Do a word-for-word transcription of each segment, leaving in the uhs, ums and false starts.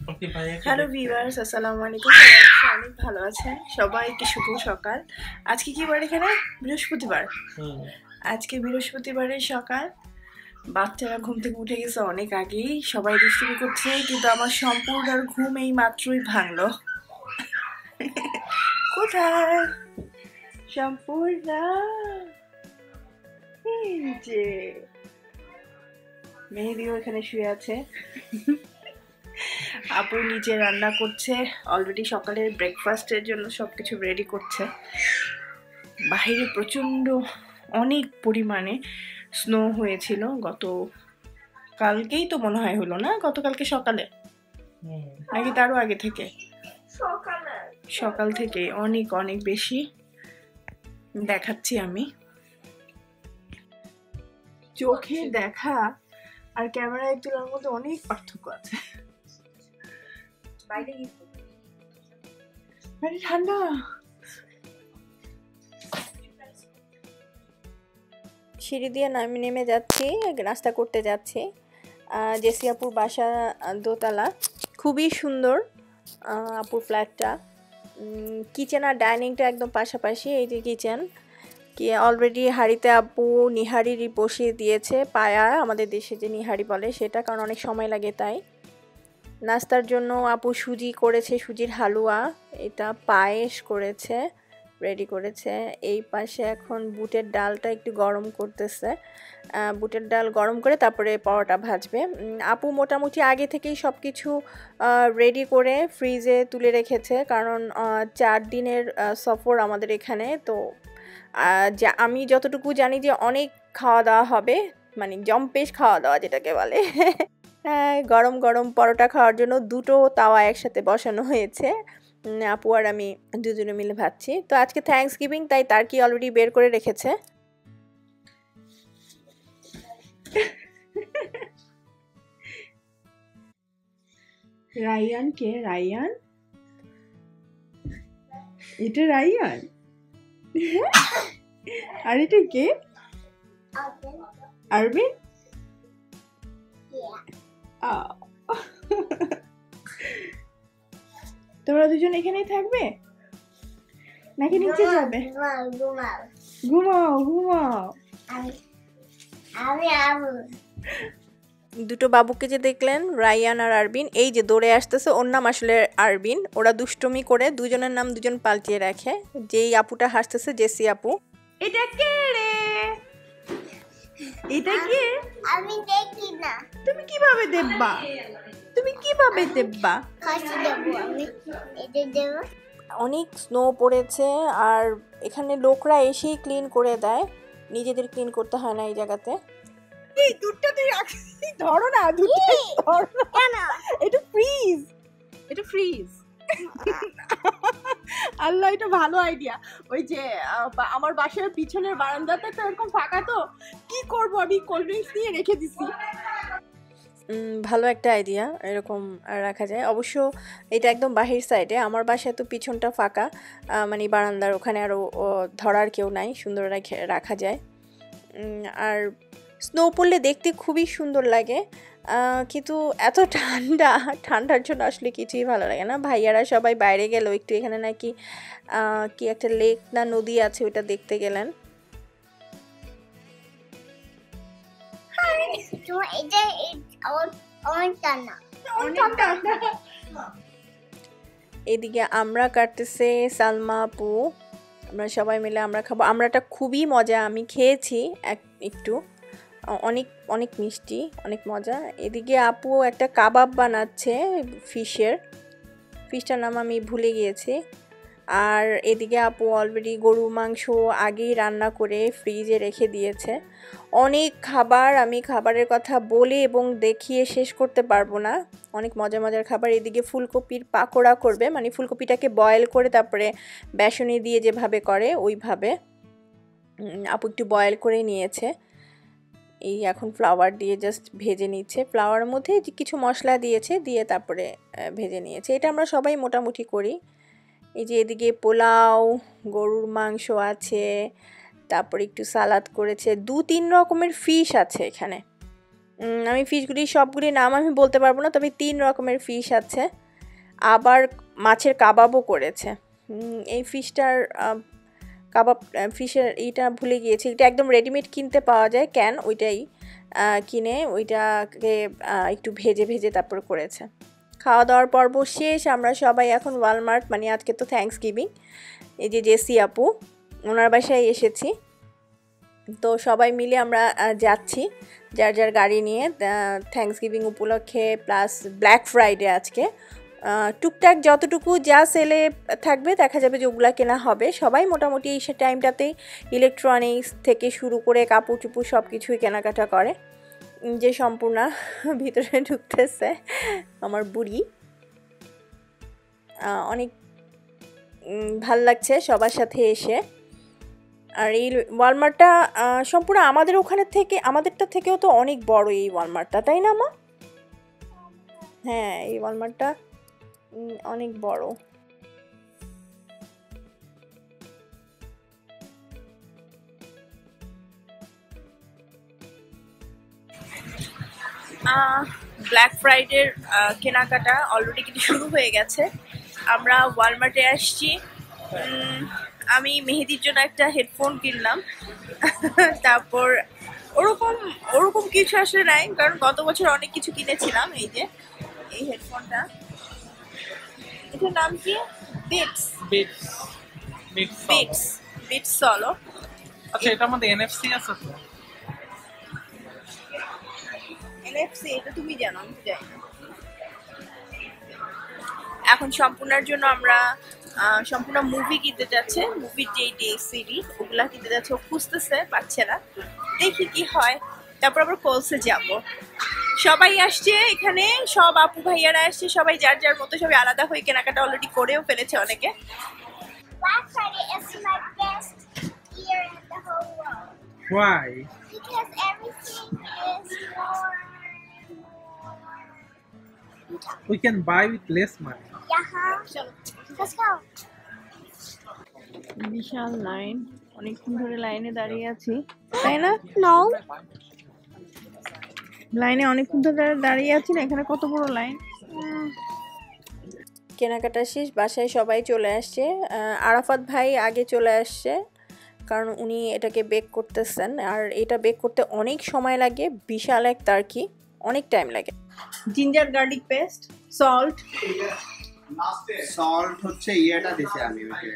Hello viewers, আসসালামু আলাইকুম। সবাই অনেক ভালো আছেন। সবাইকে শুভ সকাল। আজকে কি বার এখানে? বৃহস্পতিবার। আজকে বৃহস্পতিবারের সকাল। বাচ্চারা ঘুম থেকে উঠে গেছে অনেক আগেই, সবাই দুষ্টুমি করছে, কিন্তু আমার সম্পূর্ণ ঘুম এই মাত্রই ভাঙলো। কোথায় সম্পূর্ণ? এই যে মেহেদিও এখানে শুয়ে আছে। আপু নিচে রান্না করছে, অলরেডি সকালের ব্রেকফাস্টের জন্য সবকিছু রেডি করছে। বাইরে প্রচন্ড অনেক পরিমাণে স্নো হয়েছিল, গত কালকেই তো মনে হয় হলো না, গতকালকে সকালে নাকি তারও আগে থেকে, সকাল থেকে অনেক অনেক বেশি। দেখাচ্ছি আমি, চোখে দেখা আর ক্যামেরায় তোলার মধ্যে অনেক পার্থক্য আছে। বাইরে ঠান্ডা। সিঁড়ি দিয়ে নামে নেমে যাচ্ছি, নাস্তা করতে যাচ্ছি। জেসি আপুর বাসা দোতলা, খুবই সুন্দর আপুর ফ্ল্যাটটা। কিচেন আর ডাইনিংটা একদম পাশাপাশি। এই যে কিচেন, কি অলরেডি হাঁড়িতে আপু নিহারি বসিয়ে দিয়েছে, পায়া আমাদের দেশে যে নিহারি বলে সেটা, কারণ অনেক সময় লাগে তাই। নাস্তার জন্য আপু সুজি করেছে, সুজির হালুয়া, এটা পায়েস করেছে, রেডি করেছে। এই পাশে এখন বুটের ডালটা একটু গরম করতেছে, বুটের ডাল গরম করে তারপরে পরোটা ভাজবে। আপু মোটামুটি আগে থেকেই সব কিছু রেডি করে ফ্রিজে তুলে রেখেছে, কারণ চার দিনের সফর আমাদের এখানে। তো যা আমি যতটুকু জানি যে অনেক খাওয়া দাওয়া হবে, মানে জম্পেশ খাওয়া দাওয়া যেটাকে বলে। হ্যাঁ, গরম গরম পরোটা খাওয়ার জন্য দুটো তাওয়া একসাথে বসানো হয়েছে। আপু আর আমি দুজনে মিলে ভাবছি। তো আজকে থ্যাঙ্কস গিভিং, তাই তার কি অলরেডি বের করে রেখেছে। রায়ান কে? রায়ান? এটা রায়ান? আর এটা কে? আরবিন? তোমরা দুজন এখানেই থাকবে নাকি নিচে যাবে? ঘুমাও ঘুমাও। দুটো বাবুকে যে দেখলেন, রায়ান আর আরবিন, এই যে দৌড়ে আসতেছে, ওর নাম আসলে আরবিন। ওরা দুষ্টুমি করে দুজনের নাম দুজন পাল্টিয়ে রাখে। যেই আপুটা হাসতেছে জেসি আপু। এটা কে রে? এটা কে? আমি দেখি না। তুমি কিভাবে দেখবা? তুমি কিভাবে দেখবা? হাসি দেব আমি। এটা দেব। অনেক স্নো পড়েছে, আর এখানে লোকরা এসেই ক্লিন করে দেয়, নিজেদের ক্লিন করতে হয় না এই জায়গাতে। এই দুধটা তুই ধরো না, দুধটা ধরো না। এটা ফ্রিজ, এটা ফ্রিজ। আল্লাহ, এটা ভালো আইডিয়া। ওই যে আমার বাসার পিছনের বারান্দাতে তো এরকম ফাঁকা, তো কি করব, আমি কোল্ড ড্রিঙ্কস নিয়ে রেখে দিছি। ভালো একটা আইডিয়া, এরকম রাখা যায়। অবশ্য এটা একদম বাহির সাইডে, আমার বাসায় তো পিছনটা ফাঁকা, মানে বারান্দার ওখানে আরও ধরার কেউ নাই, সুন্দর রাখা যায়। আর স্নো পড়লে দেখতে খুবই সুন্দর লাগে, কিন্তু এত ঠান্ডা, ঠান্ডার জন্য আসলে কিছুই ভালো লাগে না। ভাইয়ারা সবাই বাইরে গেল একটু, এখানে নাকি কি একটা লেক না নদী আছে, ওইটা দেখতে গেলেন। এদিকে আমরা কাটতেছে সালমা আপু, আমরা সবাই মিলে আমরা খাবো। আমরাটা খুবই মজা, আমি খেয়েছি এক একটু, অনেক অনেক মিষ্টি, অনেক মজা। এদিকে আপু একটা কাবাব বানাচ্ছে ফিশের, ফিশটার নাম আমি ভুলে গিয়েছি। আর এদিকে আপু অলরেডি গরু মাংস আগেই রান্না করে ফ্রিজে রেখে দিয়েছে। অনেক খাবার, আমি খাবারের কথা বলে এবং দেখিয়ে শেষ করতে পারবো না, অনেক মজার মজার খাবার। এদিকে ফুলকপির পাকোড়া করবে, মানে ফুলকপিটাকে বয়েল করে তারপরে বেসনে দিয়ে যেভাবে করে ওইভাবে আপু একটু বয়েল করে নিয়েছে। এই এখন ফ্লাওয়ার দিয়ে জাস্ট ভেজে নিচ্ছে, ফ্লাওয়ারের মধ্যে কিছু মশলা দিয়েছে, দিয়ে তারপরে ভেজে নিয়েছে। এটা আমরা সবাই মোটামুটি করি। এই যে এদিকে পোলাও, গরুর মাংস আছে, তারপর একটু সালাদ করেছে, দু তিন রকমের ফিশ আছে এখানে। আমি ফিশগুলি সবগুলির নাম আমি বলতে পারবো না, তবে তিন রকমের ফিশ আছে। আবার মাছের কাবাবও করেছে। এই ফিশটার কাবাব ফিশের এইটা ভুলে গিয়েছি, এটা একদম রেডিমেড কিনতে পাওয়া যায় ক্যান, ওইটাই কিনে ওইটাকে একটু ভেজে ভেজে তারপর করেছে। খাওয়া দাওয়ার পর্ব শেষ, আমরা সবাই এখন ওয়ালমার্ট, মানে আজকে তো থ্যাঙ্কস গিভিং, এই যে জেসি আপু ওনার বাসায় এসেছি, তো সবাই মিলে আমরা যাচ্ছি যার যার গাড়ি নিয়ে থ্যাঙ্কস গিভিং উপলক্ষে, প্লাস ব্ল্যাক ফ্রাইডে আজকে টুকটাক যতটুকু যা সেলে থাকবে দেখা যাবে যে ওগুলা কেনা হবে। সবাই মোটামুটি এই টাইমটাতেই ইলেকট্রনিক্স থেকে শুরু করে কাপড় চুপড় সব কিছুই কেনাকাটা করে। যে সম্পূর্ণ ভিতরে ঢুকতেছে আমার বুড়ি, অনেক ভাল লাগছে সবার সাথে এসে। আর এই ওয়ালমার্টটা সম্পূর্ণ আমাদের ওখানে থেকে, আমাদেরটা থেকেও তো অনেক বড় এই ওয়ালমার্টটা, তাই না মা? হ্যাঁ, এই ওয়ালমার্টটা অনেক বড়। ব্ল্যাক ফ্রাইডের কেনাকাটা অলরেডি কিন্তু শুরু হয়ে গেছে। আমরা ওয়ালমার্টে আসছি, আমি মেহেদির জন্য একটা হেডফোন কিনলাম, তারপর ওরকম ওরকম কিছু আসলে নাই, কারণ গত বছর অনেক কিছু কিনেছিলাম। এই যে এই হেডফোনটা, এটার নাম কি? Beats Beats Beats Beats Beats Solo. আচ্ছা, এটার মধ্যে এনএফসি আছে তো? এনএফসি এটা তুমি জানো, আমি জানি না। এখন সম্পূর্ণের জন্য আমরা সম্পূর্ণ মুভি কিনতে যাচ্ছে, মুভির যে ডে সিরিজ ওগুলা কিনতে যাচ্ছে, ও খুঁজতেছে পাচ্ছে না, দেখি কি হয়। তারপর আবার কোলসে যাব। সবাই আসছে এখানে, সব আপু ভাইয়ারা আসছে, সবাই যার যার মতো সবাই আলাদা হয়ে কেনাকাটা অলরেডি করেও ফেলেছে অনেকে। Black Friday is my best year in the whole world. Why? Because everything is more. We can buy with less money. Yeah. Let's go. বিশাল লাইন, অনেকক্ষণ ধরে লাইনে দাঁড়িয়ে আছি, তাই না? No. লাইনে অনেকক্ষণ ধরে দাঁড়িয়ে আছি না, এখানে কত বড় লাইন। কেনাকাটা শেষ, বাসায় সবাই চলে আসছে। আরাফাত ভাই আগে চলে আসছে, কারণ উনি এটাকে বেক করতেছেন, আর এটা বেক করতে অনেক সময় লাগে, বিশাল এক তার্কি, অনেক টাইম লাগে। Ginger garlic paste, salt salt হচ্ছে ইয়েটা দিছি আমি ওকে,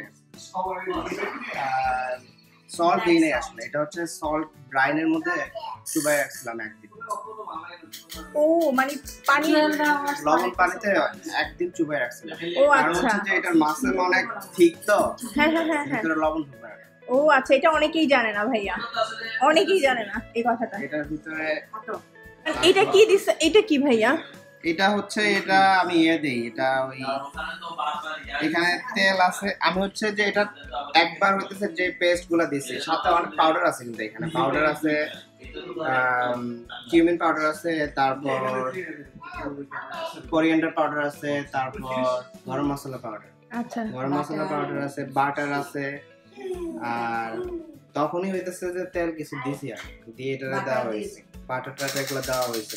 সল্ট দিই নাই আসলে, এটা হচ্ছে সল্ট ব্রাইনের মধ্যে চুবাই রাখছিলাম একদিন। ও মানে পানি, লবণ পানিতে একদিন চুবাই রাখছিলাম। ও কারণ আচ্ছা, হচ্ছে যে এটার মাসেল অনেক ঠিক তো, হ্যাঁ হ্যাঁ হ্যাঁ হ্যাঁ, ভিতরে লবণ ঢুকে। ও আচ্ছা, এটা অনেকেই জানে না ভাইয়া, অনেকেই জানে না এই কথাটা। এটার ভিতরে এটা কি দিছে, এটা কি ভাইয়া? এটা হচ্ছে, এটা আমি ইয়ে দিই, এটা ওই এখানে তেল আছে, আমি হচ্ছে যে এটা একবার হইতেছে যে পেস্ট গুলা দিছি, সাথে অনেক পাউডার আছে, কিন্তু এখানে পাউডার আছে, কিউমিন পাউডার আছে, তারপর কোরিয়ান্ডার পাউডার আছে, তারপর গরম মশলা পাউডার, আচ্ছা গরম মশলা পাউডার আছে, বাটার আছে, আর তখনই হইতেছে যে তেল কিছু দিছি আর দিয়ে এটা দেওয়া হয়েছে, বাটারটা এগুলো দেওয়া হয়েছে।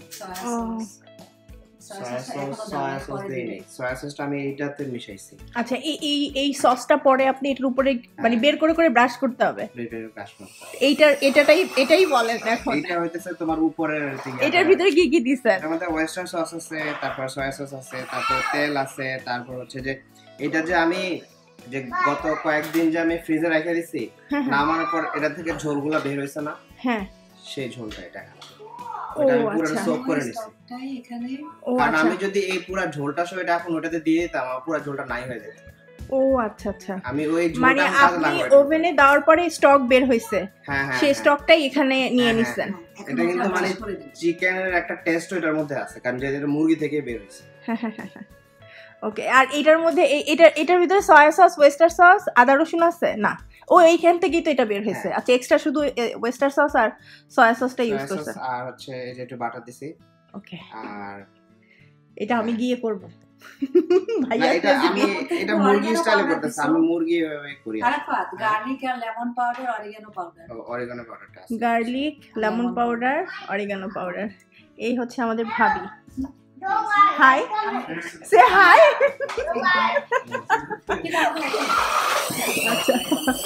সয়া সস, সয়া সস দেই নাই, সয়া সসটা আমি এইটাতে মিশাইছি। আচ্ছা, এই এই এই সসটা পরে আপনি এটার উপরে মানে বের করে করে ব্রাশ করতে হবে, ব্রেডের ব্রাশ করতে হবে। এইটার এটাটাই এটাই বলেন এখন। এটা হইতেছে তোমার উপরের দিকে, এটার ভিতরে কি কি দিছেন? এর মধ্যে ওয়েস্টার্ন সস আছে, তারপর সয়া সস আছে, তারপর তেল আছে, তারপর হচ্ছে যে এটা যে আমি যে গত কয়েকদিন যে আমি ফ্রিজে রেখে দিছি, নামানোর পর এটা থেকে ঝোলগুলো বের হইছে না, হ্যাঁ সেই ঝোলটা এটা ও ওটা আমি পুরো আচ্ছা, সোক করে নিছি। ও কারণ আচ্ছা, আমি যদি এই পুরো ঝোলটা সহ এটা এখন ওটাতে দিয়ে দিতাম, আমার পুরো ঝোলটা নাই হয়ে যেত। ও আচ্ছা আচ্ছা, আমি ওই মানে ঝোলটা কাজে আপনি লাগাবো। ওভেনে দেওয়ার পরে স্টক বের হইছে, হ্যাঁ হ্যাঁ, সেই স্টকটাই এখানে নিয়ে হ্যাঁ, নিছেন। এটা কিন্তু মানে চিকেনের একটা টেস্ট এটার মধ্যে আছে, কারণ যে এটা মুরগি থেকে বের হইছে। হ্যাঁ হ্যাঁ হ্যাঁ হ্যাঁ, ওকে। আর এটার মধ্যে এই- এটার এটার ভিতরে সয়া সস, ওয়েস্টার সস, আদা রসুন আছে না? ও এইখান থেকেই তো এটা বের হয়েছে। আচ্ছা, এক্সট্রা শুধু ওয়েস্টার সস আর সয়া সসটা ইউজ সয়া করছে। সস আর হচ্ছে এই যে একটু বাটার দিছি, ওকে, আর এটা আমি গিয়ে করব না, ভাইয়া এটা আমি এটা মুরগি স্টাইলে করতেছি, আমি মুরগি এভাবে করি। আরাফাত গার্লিক আর lemon powder oregano powder oregano পাউডারটা আছে। Garlic lemon powder oregano powder এই হচ্ছে আমাদের ভাবি হাই সে হাই আচ্ছা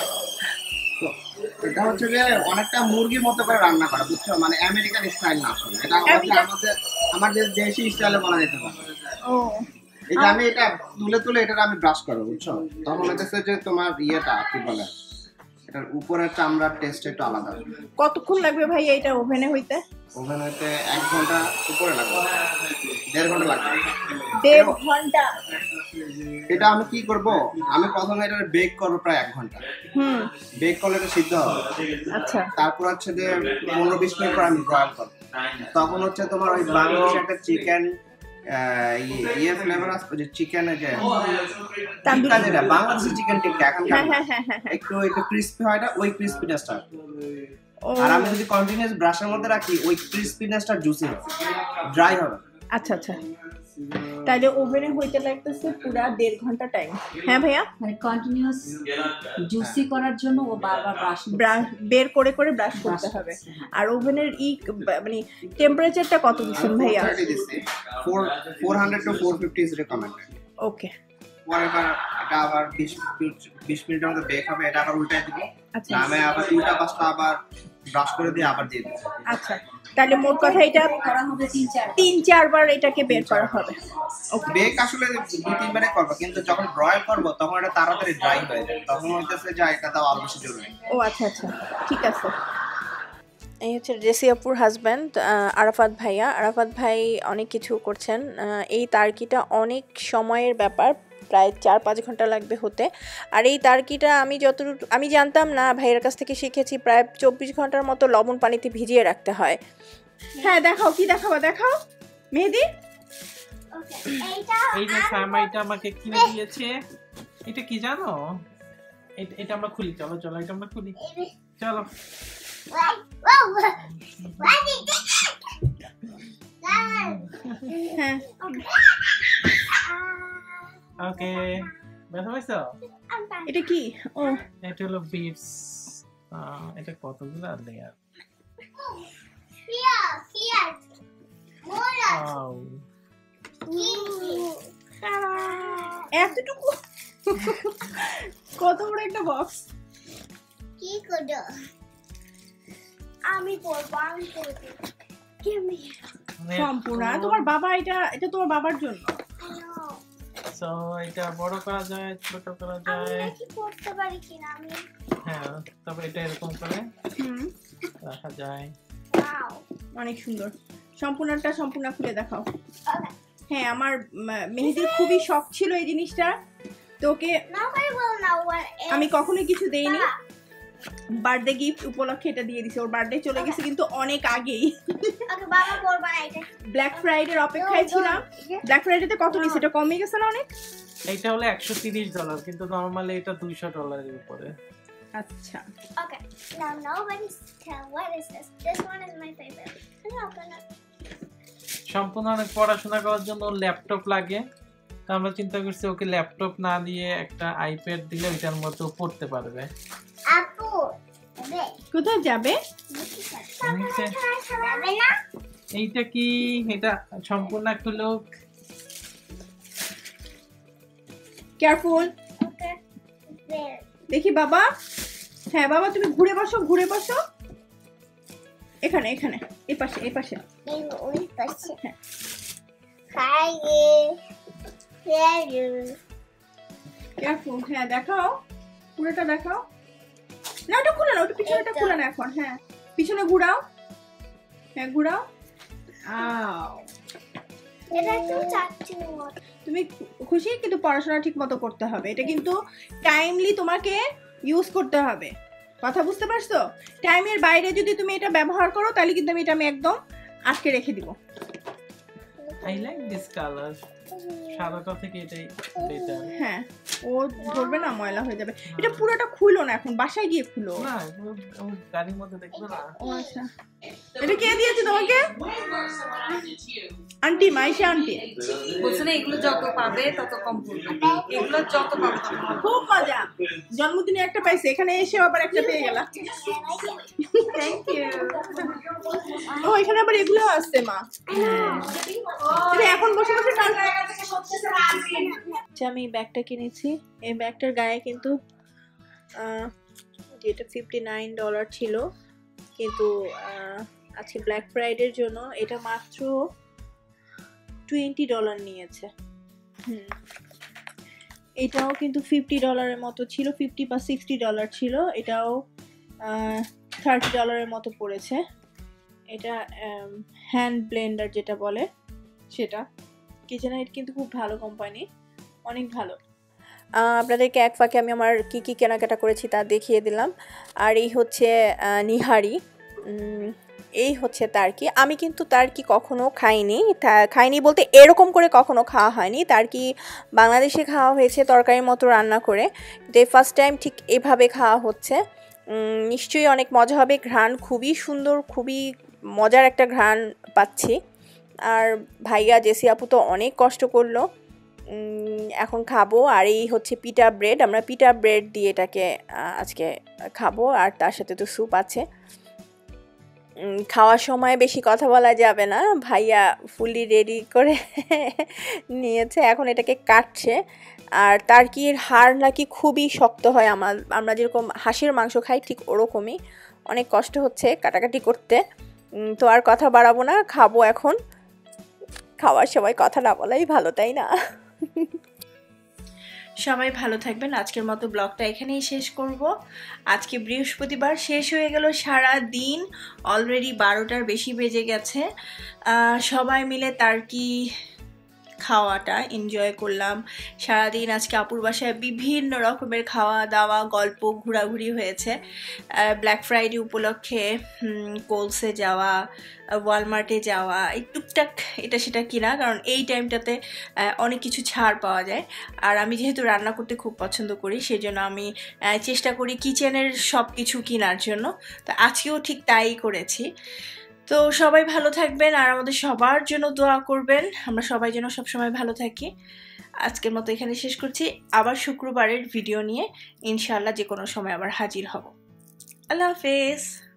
এটা হচ্ছে যে অনেকটা মুরগির মতো করে রান্না করা, বুঝছো, মানে আমেরিকান স্টাইল না আসলে, এটা হচ্ছে আমাদের আমাদের দেশি স্টাইলে বলা যেতে পারে। ও এই যে আমি এটা তুলে তুলে এটা আমি ব্রাশ করব, বুঝছো, তখন হচ্ছে যে তোমার ইয়েটা কি বলে, এটার উপরের চামড়ার টেস্ট একটু আলাদা। কতক্ষণ লাগবে ভাই এটা ওভেনে হইতে? ওভেন হইতে এক ঘন্টা উপরে লাগবে, দেড় ঘন্টা লাগবে। দেড় ঘন্টা। এটা আমি কি করব, আমি প্রথমে এটা বেক করব প্রায় এক ঘন্টা। হুম বেক করলে এটা সিদ্ধ হবে। আচ্ছা তারপর হচ্ছে যে পনেরো বিশ মিনিট পর আমি ব্রয়েল করব। তখন হচ্ছে তোমার ওই বাংলাদেশে একটা চিকেন ইয়ে ফ্লেভার আছে, যে চিকেনের যে টিক্কা, যেটা বাংলাদেশি চিকেন টিক্কা এখন হ্যাঁ হ্যাঁ হ্যাঁ হ্যাঁ একটু একটু ক্রিস্পি হয় না, ওই ক্রিস্পিনেসটা। ও আর আমি যদি কন্টিনিউয়াস ব্রাশের মধ্যে রাখি ওই ক্রিস্পিনেসটা জুসি হবে, ড্রাই হবে। আচ্ছা আচ্ছা তাহলে ওভেনে হইতে লাগতেছে পুরা দেড় ঘন্টা টাইম। হ্যাঁ ভাইয়া মানে কন্টিনিউয়াস জুসি করার জন্য ও বারবার ব্রাশ ব্রাশ বের করে করে ব্রাশ করতে হবে। আর ওভেনের ই মানে টেম্পারেচারটা কত দিচ্ছেন ভাইয়া? four hundred to four fifty is recommended. ওকে পরে আবার এটা আবার বিশ বিশ মিনিটের মধ্যে বেক হবে, এটা আবার উল্টাই দিব। আচ্ছা আমি আবার দুইটা পাঁচটা আবার ব্রাশ করে দিয়ে আবার দিয়ে দিব। আচ্ছা তাহলে মোট কথা এটা করা হবে তিন চার তিন চারবার এটাকে বের করা হবে। ওকে বেক আসলে দুই তিনবারে করব, কিন্তু যখন ব্রয়েল করব তখন এটা তাড়াতাড়ি ড্রাই হয়ে যায়, তখন হইতেছে যে এটা দাও আরো বেশি জরুরি। ও আচ্ছা আচ্ছা ঠিক আছে। এই হচ্ছে জেসিয়াপুর হাজব্যান্ড আরাফাত ভাইয়া। আরাফাত ভাই অনেক কিছু করছেন। এই তার্কিটা অনেক সময়ের ব্যাপার, প্রায় চার পাঁচ ঘন্টা লাগবে হতে। আর এই তার্কিটা আমি যতটুকু আমি জানতাম না, ভাইয়ের কাছ থেকে শিখেছি প্রায় চব্বিশ ঘন্টার মতো লবণ পানিতে ভিজিয়ে রাখতে হয়। হ্যাঁ দেখাও, কি দেখাবো দেখাও মেহেদি। এই যে সামা এটা আমাকে কিনে দিয়েছে, এটা কি জানো, এটা এটা আমরা খুলি, চলো চলো এটা আমরা খুলি, চলো। হ্যাঁ ওকে, ব্যথা পাইছো? এটা কি? ও এটা হলো বিটস, এটা কতগুলো লেয়ার। ওয়াও এতটুকু কত বড় একটা বক্স। কি করো? আমি পড়বো, আমি পড়বো। Give me. সম্পূর্ণ তোমার বাবা, এটা এটা তোমার বাবার জন্য। No. সো এটা বড় করা যায়, ছোট করা আমি যায়। নাকি পড়তে পারি কিনা আমি। হ্যাঁ, তবে এটা এরকম করে হুম রাখা যায়। Wow. অনেক সুন্দর। সম্পূর্ণটা সম্পূর্ণ খুলে দেখাও। Okay. হ্যাঁ আমার ম- মেহেদির খুবই শখ ছিল এই জিনিসটা, তোকে Now I will know what is. আমি কখনোই কিছু দেইনি, Baba. বার্থডে গিফট উপলক্ষে এটা দিয়ে দিছে। ওর বার্থডে চলে গেছে কিন্তু অনেক আগেই। Okay, বাবা পড়বা না এটা। ব্ল্যাক ফ্রাইডের অপেক্ষায় ছিলাম। ব্ল্যাক ফ্রাইডেতে কত নিছে? এটা কমে গেছে না অনেক? এইটা হলো একশো তিরিশ ডলার, কিন্তু নরমালি এটা দুইশো ডলারের উপরে। আচ্ছা Okay. Now nobody's tell what is this. This one is my favorite. I'm not gonna. সম্পূর্ণ অনেক পড়াশোনা করার জন্য ল্যাপটপ লাগে, তো আমরা চিন্তা করছি ওকে ল্যাপটপ না দিয়ে একটা আইপ্যাড দিলে ওইটার মতো পড়তে পারবে। Apple. This. কোথায় যাবে? নিচে যাবে না? এইটা কি, এটা সম্পূর্ণ হলো কেয়ারফুল। Okay. There. দেখি বাবা। হ্যাঁ বাবা তুমি ঘুরে বসো, ঘুরে বসো। এখানে এখানে এই পাশে এই পাশে। এই ওই পাশে। হ্যাঁ। Hi. There you. কেয়ারফুল। হ্যাঁ দেখাও, পুরোটা দেখাও। না ওটা খুলে না, ওটা পিছনেটা খুলে না এখন। হ্যাঁ পিছনে ঘুরাও, হ্যাঁ ঘুরাও। আও এটা তো চাচ্ছি না। তুমি খুশি? কিন্তু পড়াশোনা ঠিক মতো করতে হবে। এটা কিন্তু টাইমলি তোমাকে ইউজ করতে হবে, কথা বুঝতে পারছো? টাইমের বাইরে যদি তুমি এটা ব্যবহার করো তাহলে কিন্তু আমি এটা আমি একদম আটকে রেখে দিব। আই লাইক দিস কালার, সাদাটা থেকে এটাই বেটার। হ্যাঁ ও ধরবে না, ময়লা হয়ে যাবে। এটা পুরোটা খুলো না, এখন বাসায় গিয়ে খুলো। না ও গাড়ির মধ্যে দেখবে না। ও আচ্ছা, এটা কে দিয়েছে তোমাকে? আন্টি মাইশা আন্টি বলছে না এগুলো যত পাবে তত কম পড়বে, এগুলো যত পাবে তত কম। খুব মজা, জন্মদিনে একটা পাইছে, এখানে এসে আবার একটা পেয়ে গেলাম। Thank you. ও এখানে আবার এগুলো আসছে মা, তুমি এখন বসে বসে কাজ করতেছ। আমি ব্যাগটা কিনেছি, এই ব্যাগটার গায়ে কিন্তু যেটা ফিফটি নাইন ডলার ছিল, কিন্তু আজকে ব্ল্যাক ফ্রাইডের জন্য এটা মাত্র টোয়েন্টি ডলার নিয়েছে। হুম, এটাও কিন্তু ফিফটি ডলারের মতো ছিল, ফিফটি বা সিক্সটি ডলার ছিল, এটাও থার্টি ডলারের মতো পড়েছে। এটা হ্যান্ড ব্লেন্ডার যেটা বলে সেটা, কিচেনাইট কিন্তু খুব ভালো কোম্পানি, অনেক ভালো। আপনাদেরকে এক ফাঁকে আমি আমার কি কি কেনাকাটা করেছি তা দেখিয়ে দিলাম। আর এই হচ্ছে নিহারি, এই হচ্ছে টার্কি। আমি কিন্তু টার্কি কখনো খাইনি, খাইনি বলতে এরকম করে কখনো খাওয়া হয়নি। টার্কি বাংলাদেশে খাওয়া হয়েছে তরকারির মতো রান্না করে, কিন্তু এই ফার্স্ট টাইম ঠিক এভাবে খাওয়া হচ্ছে। নিশ্চয়ই অনেক মজা হবে, ঘ্রাণ খুবই সুন্দর, খুবই মজার একটা ঘ্রাণ পাচ্ছি। আর ভাইয়া জেসি আপু তো অনেক কষ্ট করলো, এখন খাবো। আর এই হচ্ছে পিটা ব্রেড, আমরা পিটা ব্রেড দিয়ে এটাকে আজকে খাবো, আর তার সাথে তো স্যুপ আছে। খাওয়ার সময় বেশি কথা বলা যাবে না, ভাইয়া ফুলি রেডি করে নিয়েছে, এখন এটাকে কাটছে। আর টার্কির হাড় নাকি খুবই শক্ত হয়, আমার আমরা যেরকম হাঁসের মাংস খাই ঠিক ওরকমই, অনেক কষ্ট হচ্ছে কাটাকাটি করতে। তো আর কথা বাড়াবো না, খাবো এখন। খাওয়ার সময় কথা না বলাই ভালো, তাই না? সবাই ভালো থাকবেন। আজকের মতো ব্লগটা এখানেই শেষ করব। আজকে বৃহস্পতিবার, শেষ হয়ে গেল সারা দিন, অলরেডি বারোটার বেশি বেজে গেছে। সবাই মিলে টার্কি খাওয়াটা এনজয় করলাম সারাদিন। আজকে আপুর বাসায় বিভিন্ন রকমের খাওয়া দাওয়া, গল্প, ঘোরাঘুরি হয়েছে। ব্ল্যাক ফ্রাইডে উপলক্ষে কোলসে যাওয়া, ওয়ালমার্টে যাওয়া, এই টুকটাক এটা সেটা কিনা, কারণ এই টাইমটাতে অনেক কিছু ছাড় পাওয়া যায়। আর আমি যেহেতু রান্না করতে খুব পছন্দ করি, সেজন্য আমি চেষ্টা করি কিচেনের সব কিছু কেনার জন্য। তো আজকেও ঠিক তাই করেছি। তো সবাই ভালো থাকবেন আর আমাদের সবার জন্য দোয়া করবেন, আমরা সবাই যেন সবসময় ভালো থাকি। আজকের মতো এখানে শেষ করছি, আবার শুক্রবারের ভিডিও নিয়ে ইনশাআল্লাহ যে কোনো সময় আবার হাজির হব। আল্লাহ হাফেজ।